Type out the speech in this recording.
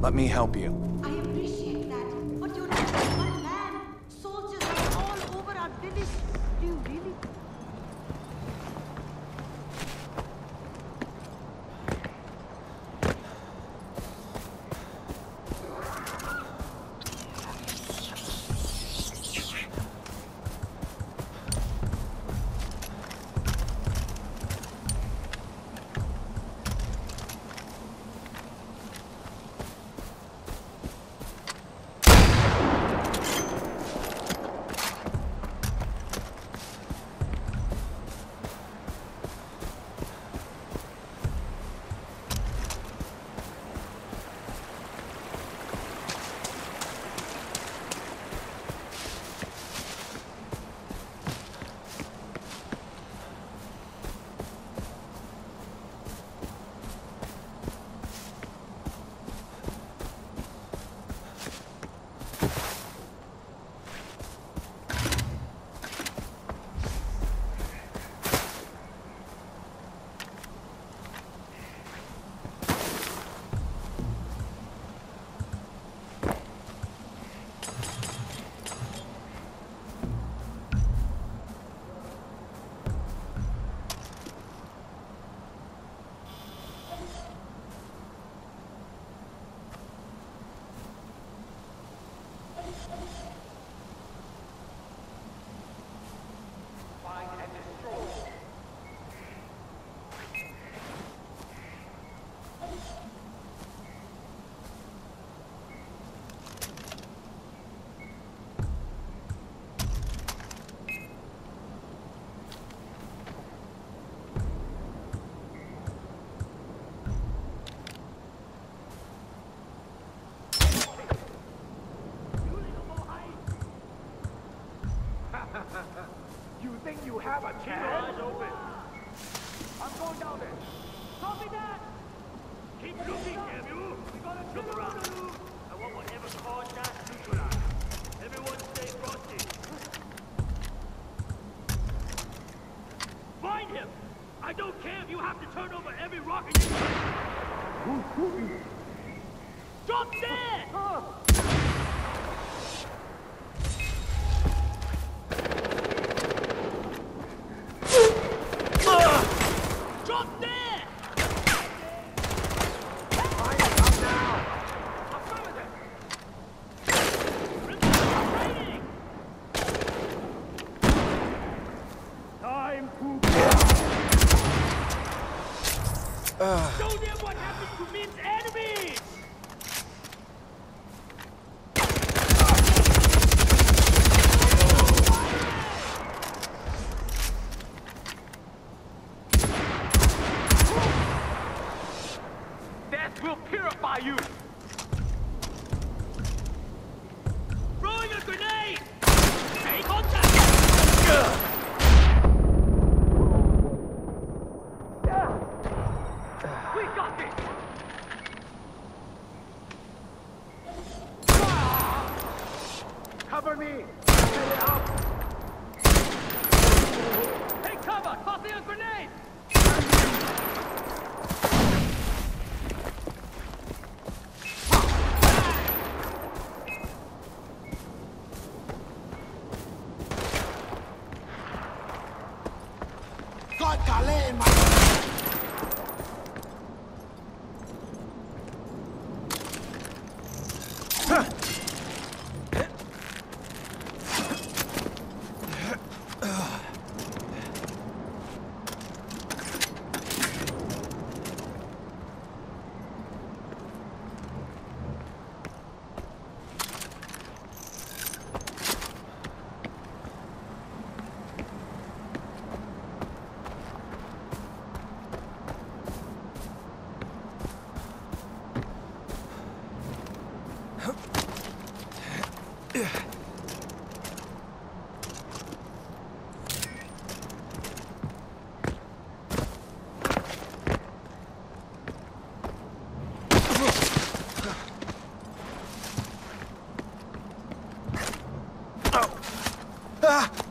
Let me help you. I appreciate that, but you're just one man. Soldiers are all over our village. Do you really? You think you have a chance? Keep your eyes open. I'm going down there. Copy that! Keep looking, damn you! We gotta look around. I want whatever caused that neutralized. Everyone stay frosty. Find him! I don't care if you have to turn over every rock in your Drop dead! Drop dead! Fine, come now! Affirmative! Time to show them what happens to men's enemies! Death will purify you! Throwing a grenade! Take contact! We got this! Cover me! Get it out! Take cover! Tossing a grenade! God, Kale, my... Ah!